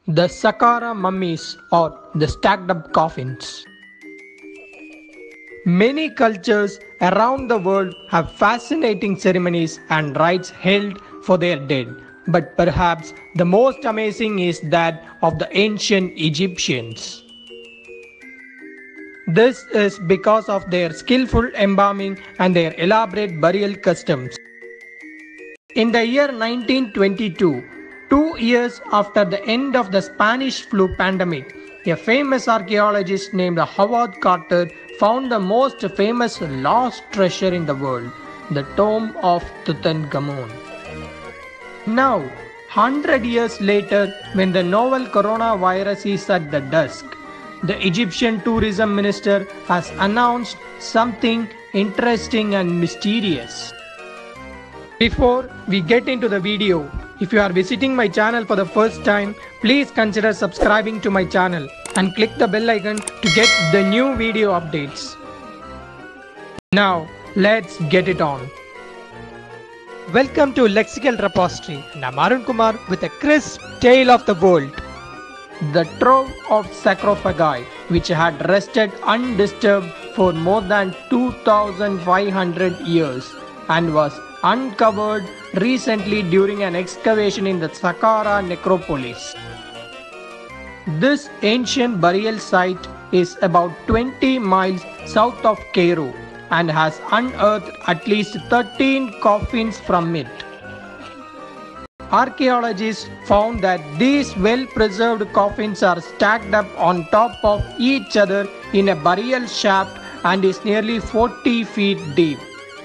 The Saqqara mummies or the stacked up coffins. Many cultures around the world have fascinating ceremonies and rites held for their dead, but perhaps the most amazing is that of the ancient Egyptians. This is because of their skillful embalming and their elaborate burial customs. In the year 1922, 2 years after the end of the Spanish flu pandemic, a famous archaeologist named Howard Carter found the most famous lost treasure in the world, the tomb of Tutankhamun. Now, 100 years later, when the novel coronavirus is at the dusk, the Egyptian tourism minister has announced something interesting and mysterious. Before we get into the video, if you are visiting my channel for the first time, please consider subscribing to my channel and click the bell icon to get the new video updates. Now, let's get it on. Welcome to Lexical Repository, and I'm Arun Kumar with a crisp tale of the world. The trove of sarcophagi, which had rested undisturbed for more than 2,500 years and was uncovered recently during an excavation in the Saqqara necropolis. This ancient burial site is about 20 miles south of Cairo and has unearthed at least 13 coffins from it. Archaeologists found that these well-preserved coffins are stacked up on top of each other in a burial shaft and is nearly 40 feet deep.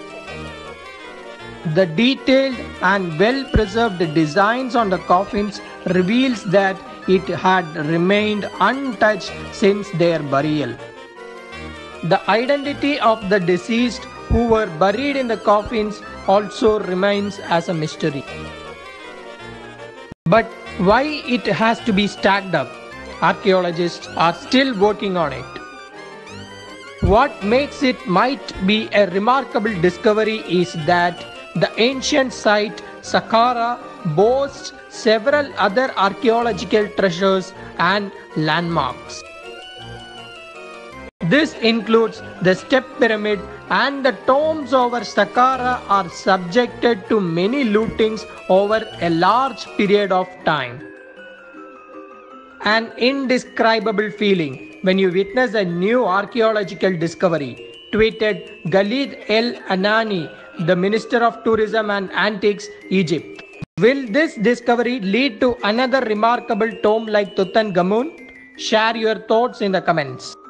The detailed and well-preserved designs on the coffins reveals that it had remained untouched since their burial. The identity of the deceased who were buried in the coffins also remains as a mystery. But why it has to be stacked up? Archaeologists are still working on it. What makes it might be a remarkable discovery is that the ancient site Saqqara boasts several other archaeological treasures and landmarks. This includes the step pyramid, and the tombs over Saqqara are subjected to many lootings over a large period of time. An indescribable feeling when you witness a new archaeological discovery, tweeted Khalid El Anani, the Minister of Tourism and Antiques, Egypt. Will this discovery lead to another remarkable tomb like Tutankhamun? Share your thoughts in the comments.